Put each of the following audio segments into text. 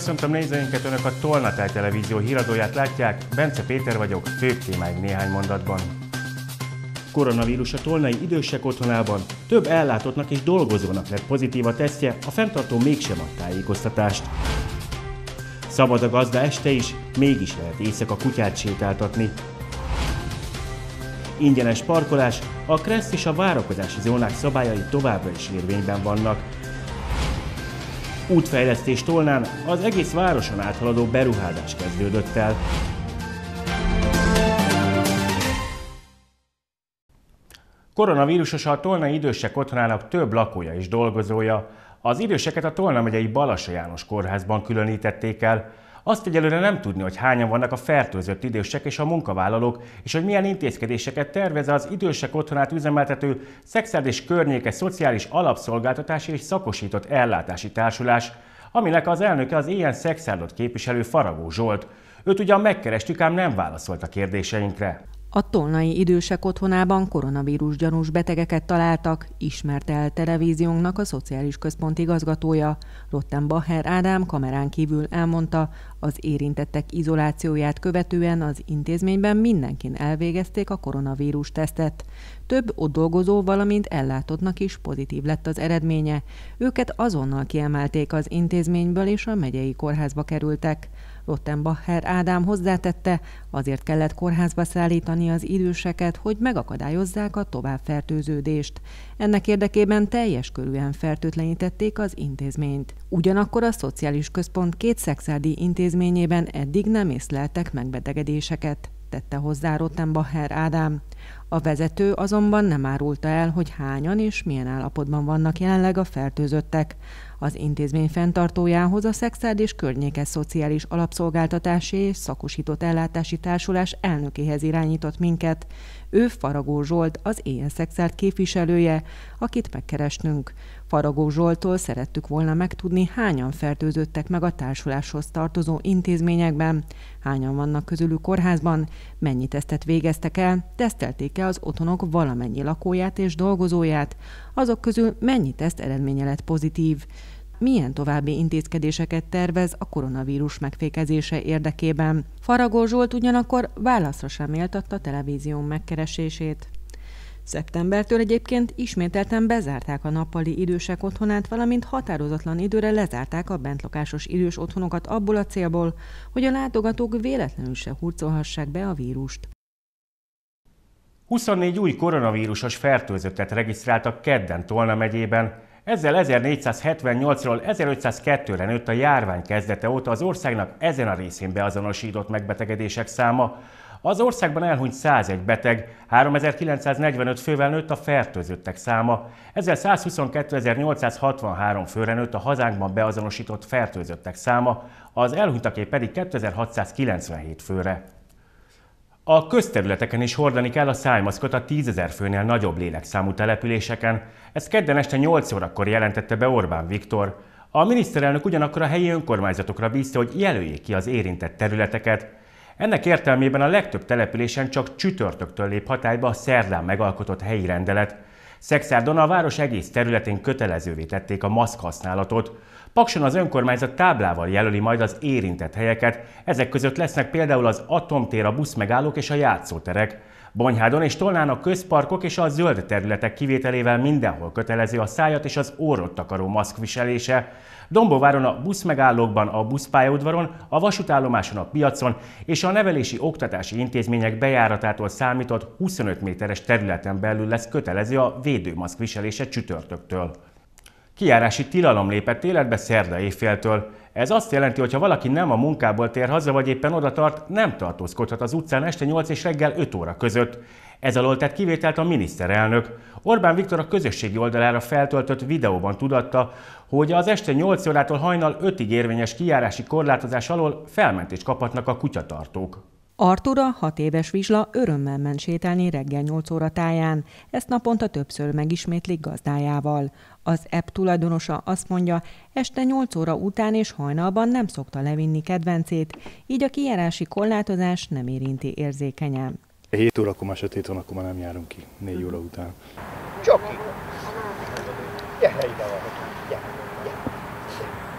Köszöntöm nézőinket, Önök a Tolnatáj televízió híradóját látják, Bence Péter vagyok, főbb témáig néhány mondatban. Koronavírus a tolnai idősek otthonában, több ellátottnak és dolgozónak lett pozitív a tesztje, a fenntartó mégsem ad tájékoztatást. Szabad a gazda este is, mégis lehet éjszaka kutyát sétáltatni. Ingyenes parkolás, a KRESZ és a várakozási zónák szabályai továbbra is érvényben vannak. Útfejlesztés Tolnán, az egész városon áthaladó beruházás kezdődött el. Koronavírusos a tolnai idősek otthonának több lakója és dolgozója. Az időseket a Tolna megyei Balassa János kórházban különítették el. Azt egyelőre nem tudni, hogy hányan vannak a fertőzött idősek és a munkavállalók, és hogy milyen intézkedéseket tervez az idősek otthonát üzemeltető Szexárd és környéke szociális alapszolgáltatási és szakosított ellátási társulás, aminek az elnöke az ilyen Szexárdot képviselő Faragó Zsolt. Őt ugyan megkerestük, ám nem válaszolt a kérdéseinkre. A tolnai idősek otthonában koronavírus gyanús betegeket találtak, ismerte el televíziónknak a szociális központ igazgatója. Rottenbacher Ádám kamerán kívül elmondta, az érintettek izolációját követően az intézményben mindenkin elvégezték a koronavírus tesztet. Több ott dolgozó, valamint ellátottnak is pozitív lett az eredménye. Őket azonnal kiemelték az intézményből és a megyei kórházba kerültek. Rottenbacher Ádám hozzátette, azért kellett kórházba szállítani az időseket, hogy megakadályozzák a továbbfertőződést. Ennek érdekében teljes körűen fertőtlenítették az intézményt. Ugyanakkor a szociális központ két szexárdi intézményében eddig nem észleltek megbetegedéseket, tette hozzá Rottenbacher Ádám. A vezető azonban nem árulta el, hogy hányan és milyen állapotban vannak jelenleg a fertőzöttek. Az intézmény fenntartójához a Szexárd és környéke szociális alapszolgáltatási és szakosított ellátási társulás elnökéhez irányított minket. Ő Faragó Zsolt, az ilyen Szexárd képviselője, akit megkerestünk. Faragó Zsolttól szerettük volna megtudni, hányan fertőzöttek meg a társuláshoz tartozó intézményekben, hányan vannak közülük kórházban, mennyi tesztet végeztek el, tesztelték-e az otthonok valamennyi lakóját és dolgozóját, azok közül mennyi teszt eredménye lett pozitív, milyen további intézkedéseket tervez a koronavírus megfékezése érdekében. Faragó Zsolt ugyanakkor válaszra sem méltatta televízión megkeresését. Szeptembertől egyébként ismételten bezárták a nappali idősek otthonát, valamint határozatlan időre lezárták a bentlakásos idős otthonokat abból a célból, hogy a látogatók véletlenül se hurcolhassák be a vírust. 24 új koronavírusos fertőzöttet regisztráltak kedden Tolna megyében. Ezzel 1478-ról 1502-re nőtt a járvány kezdete óta az országnak ezen a részén beazonosított megbetegedések száma. Az országban elhunyt 101 beteg, 3945 fővel nőtt a fertőzöttek száma. Ezzel 122.863 főre nőtt a hazánkban beazonosított fertőzöttek száma, az elhunytaké pedig 2697 főre. A közterületeken is hordani kell a szájmaszkot a 10 000 főnél nagyobb lélekszámú településeken. Ezt kedden este 8 órakor jelentette be Orbán Viktor. A miniszterelnök ugyanakkor a helyi önkormányzatokra bízta, hogy jelöljék ki az érintett területeket. Ennek értelmében a legtöbb településen csak csütörtöktől lép hatályba a szerdán megalkotott helyi rendelet. Szexárdon a város egész területén kötelezővé tették a maszk használatot. Pakson az önkormányzat táblával jelöli majd az érintett helyeket, ezek között lesznek például az Atomtér, a buszmegállók és a játszóterek. Bonyhádon és Tolnán a közparkok és a zöld területek kivételével mindenhol kötelező a szájat és az orrot takaró maszk viselése. Dombováron a buszmegállókban, a buszpályaudvaron, a vasútállomáson, a piacon és a nevelési oktatási intézmények bejáratától számított 25 méteres területen belül lesz kötelező a védőmaszk viselése csütörtöktől. Kijárási tilalom lépett életbe szerda éjféltől. Ez azt jelenti, hogy ha valaki nem a munkából tér haza, vagy éppen oda tart, nem tartózkodhat az utcán este 8 és reggel 5 óra között. Ez alól tett kivételt a miniszterelnök. Orbán Viktor a közösségi oldalára feltöltött videóban tudatta, hogy az este 8 órától hajnal 5-ig érvényes kijárási korlátozás alól felmentést kaphatnak a kutyatartók. Artura, 6 éves vizsla örömmel ment sétálni reggel 8 óra táján. Ezt naponta többször megismétlik gazdájával. Az app tulajdonosa azt mondja, este 8 óra után és hajnalban nem szokta levinni kedvencét, így a kijárási korlátozás nem érinti érzékenyen. 7 órakor már sötét van, akkor már nem járunk ki, 4 óra után. Csoki! Gyere ide valaki, gyere.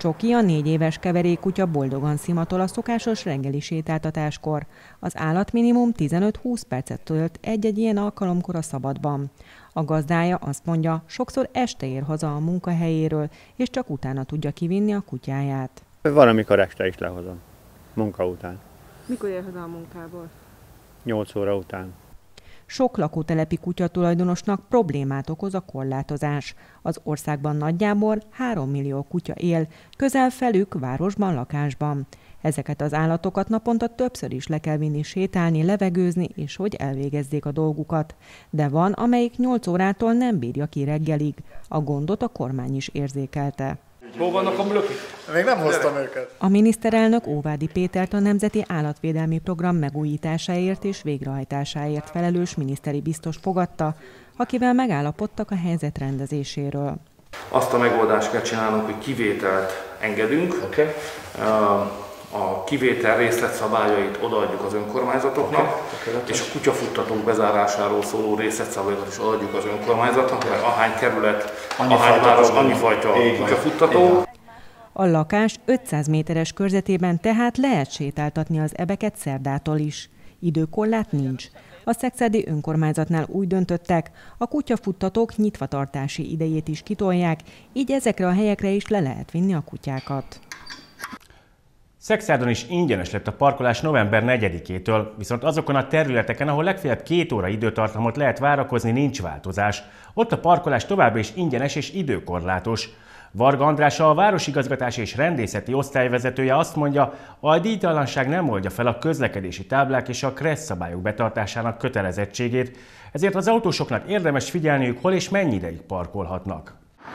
Csoki, a 4 éves keverékkutya boldogan szimatol a szokásos reggeli sétáltatáskor. Az állat minimum 15-20 percet tölt egy-egy ilyen alkalomkor a szabadban. A gazdája azt mondja, sokszor este ér haza a munkahelyéről, és csak utána tudja kivinni a kutyáját. Van, amikor este is lehozom, munka után. Mikor ér haza a munkából? 8 óra után. Sok lakótelepi kutyatulajdonosnak problémát okoz a korlátozás. Az országban nagyjából 3 millió kutya él, közel felük városban, lakásban. Ezeket az állatokat naponta többször is le kell vinni sétálni, levegőzni, és hogy elvégezzék a dolgukat. De van, amelyik 8 órától nem bírja ki reggelig. A gondot a kormány is érzékelte. Hol vannak a blökik? Még nem hoztam őket. A miniszterelnök Óvádi Pétert a Nemzeti Állatvédelmi Program megújításáért és végrehajtásáért felelős miniszteri biztos fogadta, akivel megállapodtak a helyzet rendezéséről. Azt a megoldást kell csinálnunk, hogy kivételt engedünk. Okay. A kivétel részletszabályait odaadjuk az önkormányzatoknak, és a kutyafuttatók bezárásáról szóló részletszabályokat is odaadjuk az önkormányzatnak, mert ahány kerület, ahány város, annyi fajta kutyafuttató. A lakás 500 méteres körzetében tehát lehet sétáltatni az ebeket szerdától is. Időkorlát nincs. A szexádi önkormányzatnál úgy döntöttek, a kutyafuttatók nyitvatartási idejét is kitolják, így ezekre a helyekre is le lehet vinni a kutyákat. Szexádon is ingyenes lett a parkolás november 4-től, viszont azokon a területeken, ahol legfeljebb 2 óra időtartamot lehet várakozni, nincs változás. Ott a parkolás továbbra is ingyenes és időkorlátos. Varga András, a városigazgatási és rendészeti osztályvezetője azt mondja, a díjtalanság nem oldja fel a közlekedési táblák és a kressz szabályok betartásának kötelezettségét, ezért az autósoknak érdemes figyelniük, hol és mennyi ideig parkolhatnak.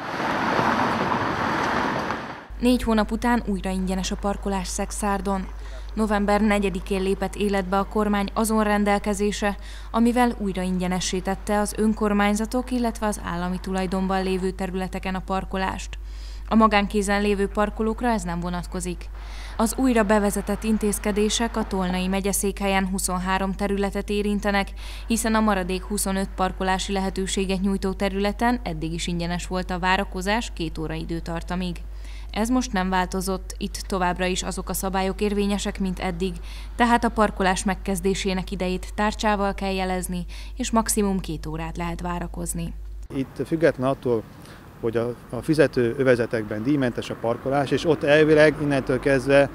4 hónap után újra ingyenes a parkolás Szexárdon. November 4-én lépett életbe a kormány azon rendelkezése, amivel újra ingyenessé tette az önkormányzatok, illetve az állami tulajdonban lévő területeken a parkolást. A magánkézen lévő parkolókra ez nem vonatkozik. Az újra bevezetett intézkedések a Tolnai megyeszékhelyen 23 területet érintenek, hiszen a maradék 25 parkolási lehetőséget nyújtó területen eddig is ingyenes volt a várakozás 2 óra időtartamig. Ez most nem változott, itt továbbra is azok a szabályok érvényesek, mint eddig, tehát a parkolás megkezdésének idejét tárcsával kell jelezni, és maximum 2 órát lehet várakozni. Itt független attól, hogy a fizető övezetekben díjmentes a parkolás, és ott elvileg innentől kezdve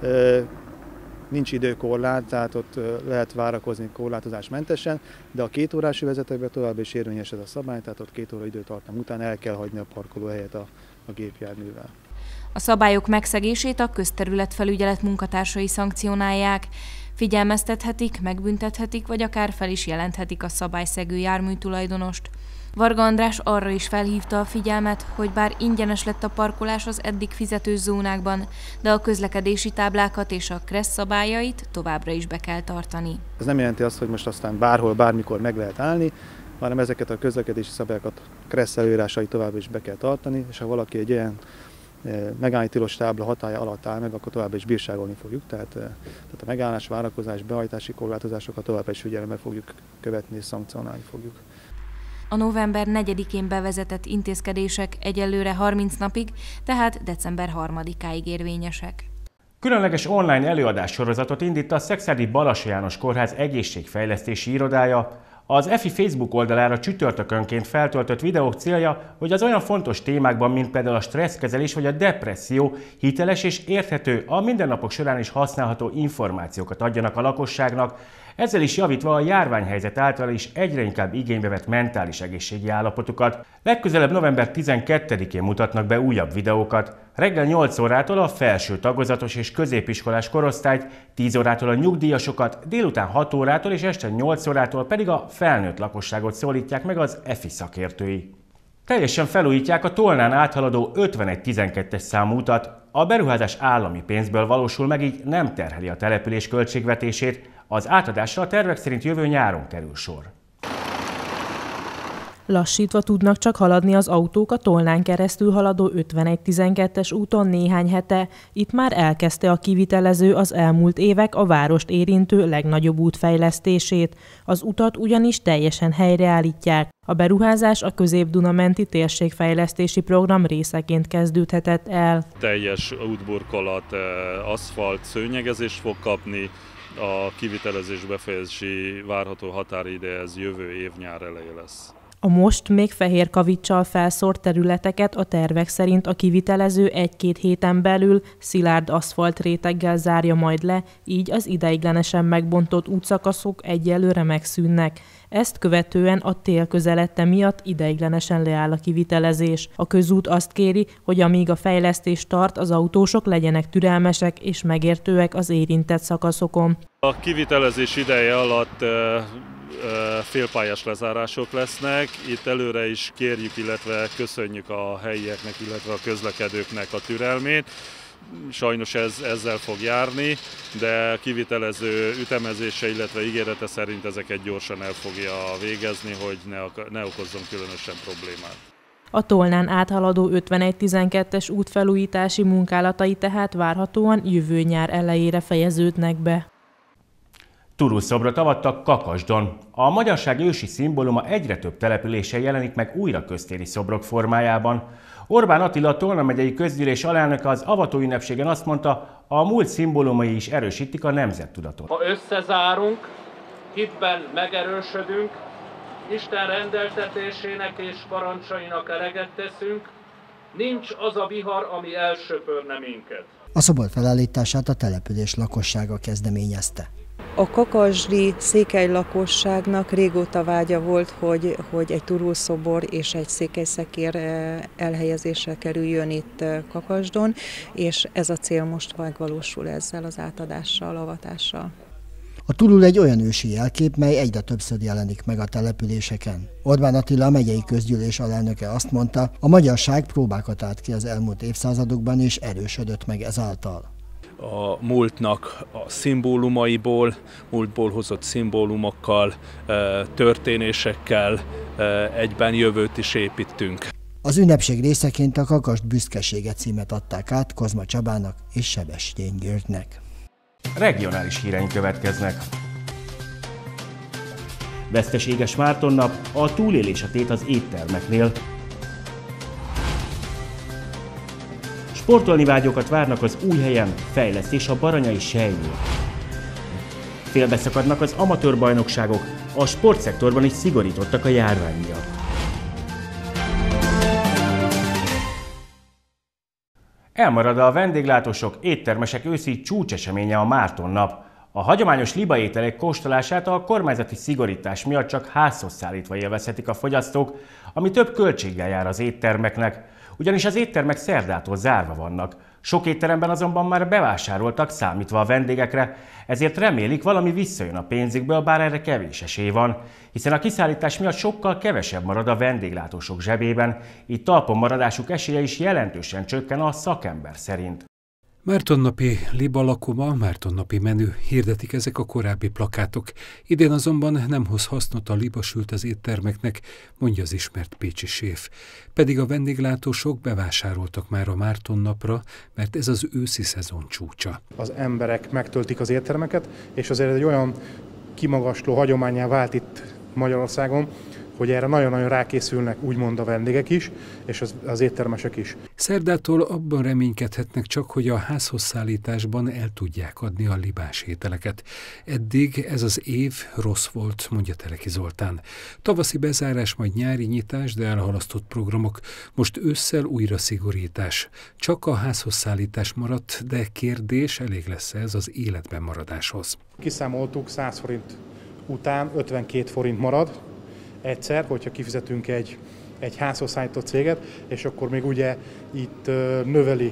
nincs időkorlát, tehát ott lehet várakozni korlátozásmentesen, de a 2 órás övezetekben tovább is érvényes ez a szabály, tehát ott 2 óra időtartam után el kell hagyni a parkolóhelyet a gépjárművel. A szabályok megszegését a közterületfelügyelet munkatársai szankcionálják, figyelmeztethetik, megbüntethetik, vagy akár fel is jelenthetik a szabályszegő járműtulajdonost. Varga András arra is felhívta a figyelmet, hogy bár ingyenes lett a parkolás az eddig fizetős zónákban, de a közlekedési táblákat és a kressz szabályait továbbra is be kell tartani. Ez nem jelenti azt, hogy most aztán bárhol, bármikor meg lehet állni, hanem ezeket a közlekedési szabályokat, kressz előírásai továbbra is be kell tartani, és ha valaki egy ilyen megállni tilos tábla hatálya alatt áll meg, akkor továbbra is bírságolni fogjuk. Tehát a megállás, várakozás, behajtási korlátozásokat továbbra is figyelemmel fogjuk követni és szankcionálni fogjuk. A november 4-én bevezetett intézkedések egyelőre 30 napig, tehát december 3-áig érvényesek. Különleges online előadás sorozatot indít a Szexádi Balassi János Kórház egészségfejlesztési irodája. Az EFI Facebook oldalára csütörtökönként feltöltött videók célja, hogy az olyan fontos témákban, mint például a stresszkezelés vagy a depresszió, hiteles és érthető, a mindennapok során is használható információkat adjanak a lakosságnak, ezzel is javítva a járványhelyzet által is egyre inkább igénybe vett mentális egészségi állapotukat. Legközelebb november 12-én mutatnak be újabb videókat. Reggel 8 órától a felső tagozatos és középiskolás korosztályt, 10 órától a nyugdíjasokat, délután 6 órától és este 8 órától pedig a felnőtt lakosságot szólítják meg az EFI szakértői. Teljesen felújítják a Tolnán áthaladó 5112-es számú utat. A beruházás állami pénzből valósul meg, így nem terheli a település költségvetését. Az átadásra a tervek szerint jövő nyáron kerül sor. Lassítva tudnak csak haladni az autók a Tolnán keresztül haladó 51-12-es úton néhány hete. Itt már elkezdte a kivitelező az elmúlt évek a várost érintő legnagyobb útfejlesztését. Az utat ugyanis teljesen helyreállítják. A beruházás a Közép-Duna-menti térségfejlesztési program részeként kezdődhetett el. Teljes útburkolat, aszfalt, szőnyegezést fog kapni. A kivitelezés befejezési várható határideje ez jövő év nyár eleje lesz. A most még fehér kaviccsal felszórt területeket a tervek szerint a kivitelező 1-2 héten belül szilárd aszfalt réteggel zárja majd le, így az ideiglenesen megbontott útszakaszok egyelőre megszűnnek. Ezt követően a tél közeledte miatt ideiglenesen leáll a kivitelezés. A közút azt kéri, hogy amíg a fejlesztés tart, az autósok legyenek türelmesek és megértőek az érintett szakaszokon. A kivitelezés ideje alatt félpályás lezárások lesznek. Itt előre is kérjük, illetve köszönjük a helyieknek, illetve a közlekedőknek a türelmét. Sajnos ezzel fog járni, de kivitelező ütemezése, illetve ígérete szerint ezeket gyorsan el fogja végezni, hogy ne okozzon különösen problémát. A Tolnán áthaladó 51-12-es útfelújítási munkálatai tehát várhatóan jövő nyár elejére fejeződnek be. Turunszobrot avattak Kakasdon. A magyarság ősi szimbóluma egyre több településen jelenik meg újra köztéri szobrok formájában. Orbán Attila, a Tolna megyei közgyűlés alelnöke az avató ünnepségen azt mondta, a múlt szimbólumai is erősítik a nemzettudatot. Ha összezárunk, hitben megerősödünk, Isten rendeltetésének és parancsainak eleget teszünk, nincs az a vihar, ami elsöpörne minket. A szobor felállítását a település lakossága kezdeményezte. A kakasdi székely lakosságnak régóta vágya volt, hogy egy turulszobor és egy székelyszekér elhelyezésre kerüljön itt Kakasdon, és ez a cél most megvalósul ezzel az átadással, avatással. A turul egy olyan ősi jelkép, mely egyre többször jelenik meg a településeken. Orbán Attila, a megyei közgyűlés alelnöke azt mondta, a magyarság próbákat állt ki az elmúlt évszázadokban, és erősödött meg ezáltal. A múltnak a szimbólumaiból, múltból hozott szimbólumokkal, történésekkel egyben jövőt is építünk. Az ünnepség részeként a Kakasd büszkesége címet adták át Kozma Csabának és Sebestyén Györgynek. Regionális híreink következnek. Veszteséges Mártonnap, a túlélés a tét az éttermeknél. Sportolni vágyókat várnak az új helyen, fejlesztés a Baranyai Sejnél. Félbeszakadnak az amatőr bajnokságok, a sportszektorban is szigorítottak a járvány miatt. Elmarad a vendéglátósok, éttermesek őszi csúcseseménye a Mártonnap. A hagyományos libaételek kóstolását a kormányzati szigorítás miatt csak házhoz szállítva élvezhetik a fogyasztók, ami több költséggel jár az éttermeknek. Ugyanis az éttermek szerdától zárva vannak. Sok étteremben azonban már bevásároltak, számítva a vendégekre, ezért remélik, valami visszajön a pénzükből, bár erre kevés esély van, hiszen a kiszállítás miatt sokkal kevesebb marad a vendéglátósok zsebében, így talpon maradásuk esélye is jelentősen csökken a szakember szerint. Mártonnapi libalakoma, mártonnapi menü, hirdetik ezek a korábbi plakátok. Idén azonban nem hoz hasznot a libasült az éttermeknek, mondja az ismert pécsi séf. Pedig a vendéglátósok bevásároltak már a Mártonnapra, mert ez az őszi szezon csúcsa. Az emberek megtöltik az éttermeket, és azért egy olyan kimagasló hagyománnyá vált itt Magyarországon, hogy erre nagyon-nagyon rákészülnek úgymond a vendégek is, és az éttermesek is. Szerdától abban reménykedhetnek csak, hogy a házhoz szállításban el tudják adni a libás ételeket. Eddig ez az év rossz volt, mondja Teleki Zoltán. Tavaszi bezárás, majd nyári nyitás, de elhalasztott programok. Most ősszel újra szigorítás. Csak a házhoz szállítás maradt, de kérdés, elég lesz ez az életben maradáshoz. Kiszámoltuk, 100 forint után 52 forint marad, egyszer, hogyha kifizetünk egy házhoz szállított céget, és akkor még ugye itt növeli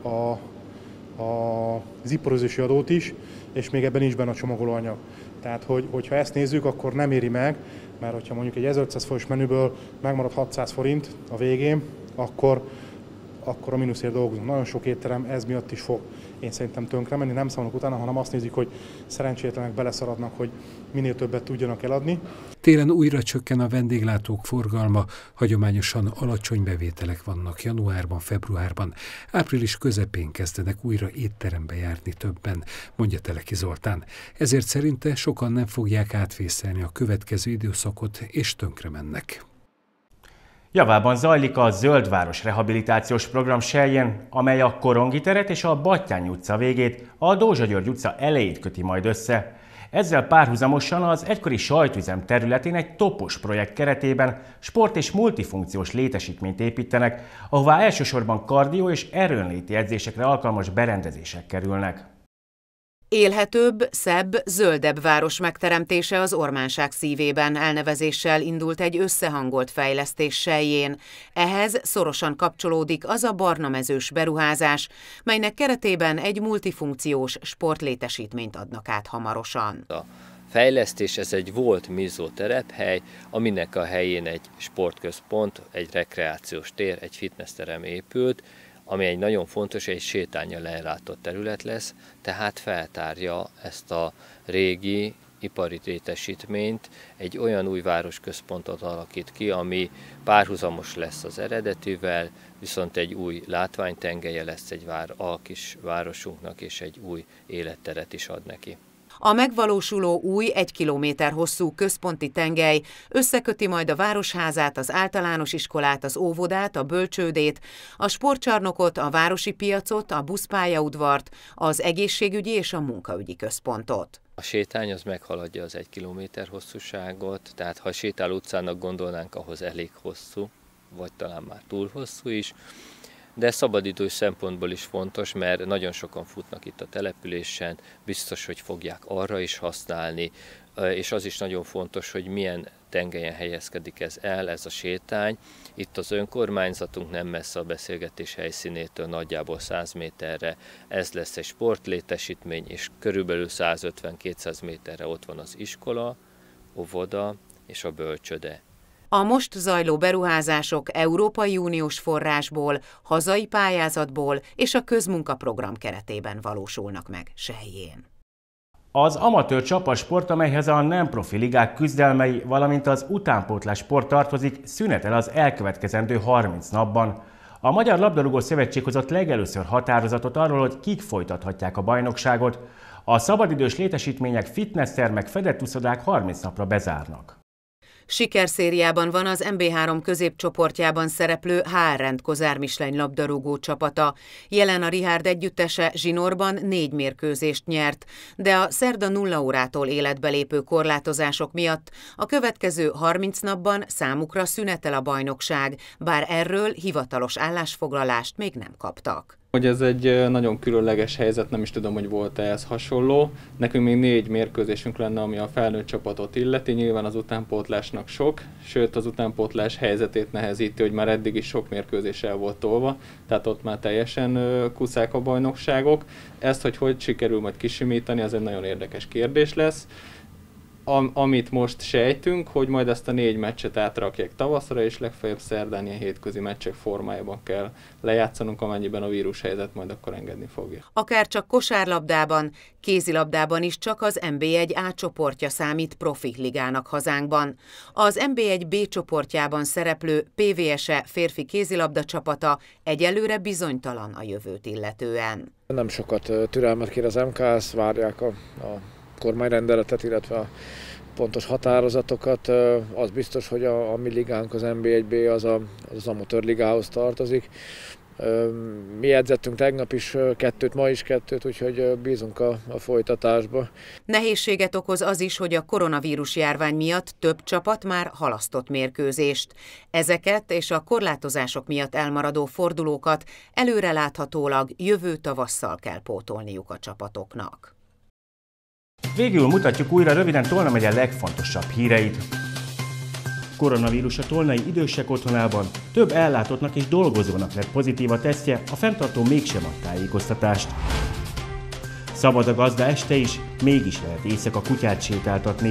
az iparozési adót is, és még ebben nincs benne a csomagolóanyag. Tehát, hogyha ezt nézzük, akkor nem éri meg, mert hogyha mondjuk egy 1500 forintos menüből megmarad 600 forint a végén, akkor a mínuszért dolgozunk. Nagyon sok étterem ez miatt is fog én szerintem tönkre menni, nem számolunk utána, hanem azt nézik, hogy szerencsétlenek beleszaladnak, hogy minél többet tudjanak eladni. Télen újra csökken a vendéglátók forgalma, hagyományosan alacsony bevételek vannak januárban, februárban, április közepén kezdenek újra étterembe járni többen, mondja Teleki Zoltán. Ezért szerinte sokan nem fogják átvészelni a következő időszakot, és tönkre mennek. Javában zajlik a Zöldváros rehabilitációs program Sellyén, amely a Korongi teret és a Batthyány utca végét, a Dózsa György utca elejét köti majd össze. Ezzel párhuzamosan az egykori sajtüzem területén egy topos projekt keretében sport- és multifunkciós létesítményt építenek, ahová elsősorban kardió és erőnléti edzésekre alkalmas berendezések kerülnek. Élhetőbb, szebb, zöldebb város megteremtése az Ormánság szívében elnevezéssel indult egy összehangolt fejlesztés Sellyén. Ehhez szorosan kapcsolódik az a barnamezős beruházás, melynek keretében egy multifunkciós sportlétesítményt adnak át hamarosan. A fejlesztés ez egy volt MIZO terephely, aminek a helyén egy sportközpont, egy rekreációs tér, egy fitnessterem épült, ami egy nagyon fontos, egy sétánnyal ellátott terület lesz, tehát feltárja ezt a régi ipari létesítményt, egy olyan új városközpontot alakít ki, ami párhuzamos lesz az eredetivel, viszont egy új látványtengelye lesz a kis városunknak, és egy új életteret is ad neki. A megvalósuló új 1 kilométer hosszú központi tengely összeköti majd a városházát, az általános iskolát, az óvodát, a bölcsődét, a sportcsarnokot, a városi piacot, a buszpályaudvart, az egészségügyi és a munkaügyi központot. A sétány az meghaladja az 1 kilométer hosszúságot, tehát ha sétáló utcának gondolnánk, ahhoz elég hosszú, vagy talán már túl hosszú is. De szabadidős szempontból is fontos, mert nagyon sokan futnak itt a településen, biztos, hogy fogják arra is használni, és az is nagyon fontos, hogy milyen tengelyen helyezkedik ez a sétány. Itt az önkormányzatunk nem messze a beszélgetés helyszínétől, nagyjából 100 méterre, ez lesz egy sportlétesítmény, és körülbelül 150-200 méterre ott van az iskola, óvoda és a bölcsöde. A most zajló beruházások Európai Uniós forrásból, hazai pályázatból és a közmunkaprogram keretében valósulnak meg Sellyén. Az amatőr csapasport, amelyhez a nem profi ligák küzdelmei, valamint az utánpótlás sport tartozik, szünetel az elkövetkezendő 30 napban. A Magyar Labdarúgó Szövetség hozott legelőször határozatot arról, hogy kik folytathatják a bajnokságot. A szabadidős létesítmények, fitnesstermek, fedett uszodák 30 napra bezárnak. Sikerszériában van az MB3 középcsoportjában szereplő HR-rend Kozár Misleny labdarúgó csapata. Jelen a Richárd együttese zsinórban 4 mérkőzést nyert, de a szerda 0 órától életbe lépő korlátozások miatt a következő 30 napban számukra szünetel a bajnokság, bár erről hivatalos állásfoglalást még nem kaptak. Hogy ez egy nagyon különleges helyzet, nem is tudom, hogy volt-e ez hasonló. Nekünk még 4 mérkőzésünk lenne, ami a felnőtt csapatot illeti. Nyilván az utánpótlásnak sok, sőt az utánpótlás helyzetét nehezíti, hogy már eddig is sok mérkőzés el volt tolva, tehát ott már teljesen kuszák a bajnokságok. Ezt, hogy sikerül majd kisimítani, az egy nagyon érdekes kérdés lesz. Amit most sejtünk, hogy majd ezt a 4 meccset átrakják tavaszra, és legfeljebb szerdán ilyen hétközi meccsek formájában kell lejátszanunk, amennyiben a vírushelyzet majd akkor engedni fogja. Akár csak kosárlabdában, kézilabdában is csak az NB1 A csoportja számít profi ligának hazánkban. Az NB1 B csoportjában szereplő PVSE férfi kézilabda csapata egyelőre bizonytalan a jövőt illetően. Nem sokat türelmet kér az MKS, várják a kormányrendeletet, illetve a pontos határozatokat. Az biztos, hogy a mi ligánk, az NB1B az amatőr ligához tartozik. Mi edzettünk tegnap is 2, ma is 2, úgyhogy bízunk a folytatásba. Nehézséget okoz az is, hogy a koronavírus járvány miatt több csapat már halasztott mérkőzést. Ezeket és a korlátozások miatt elmaradó fordulókat előreláthatólag jövő tavasszal kell pótolniuk a csapatoknak. Végül mutatjuk újra röviden Tolna megye legfontosabb híreit. Koronavírus a tolnai idősek otthonában, több ellátottnak és dolgozónak lett pozitív a tesztje, a fenntartó mégsem ad tájékoztatást. Szabad a gazda este is, mégis lehet éjszaka kutyát sétáltatni.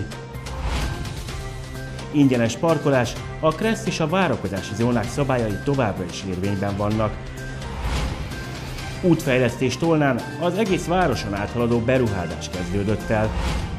Ingyenes parkolás, a KRESZ és a várakozási zónák szabályai továbbra is érvényben vannak. Útfejlesztés Tolnán az egész városon áthaladó beruházás kezdődött el.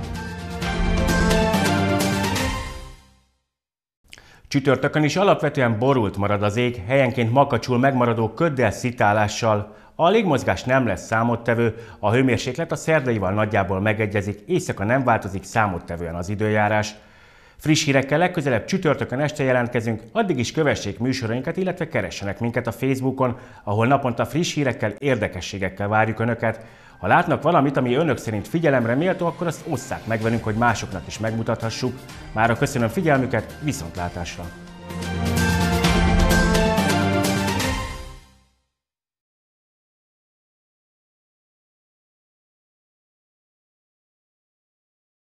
Csütörtökön is alapvetően borult marad az ég, helyenként makacsul megmaradó köddel szitálással. A légmozgás nem lesz számottevő, a hőmérséklet a szerdaival nagyjából megegyezik, éjszaka nem változik számottevően az időjárás. Friss hírekkel legközelebb csütörtökön este jelentkezünk, addig is kövessék műsorainkat, illetve keressenek minket a Facebookon, ahol naponta friss hírekkel, érdekességekkel várjuk Önöket. Ha látnak valamit, ami Önök szerint figyelemre méltó, akkor azt osszák meg velünk, hogy másoknak is megmutathassuk. Mára köszönöm figyelmüket, viszontlátásra!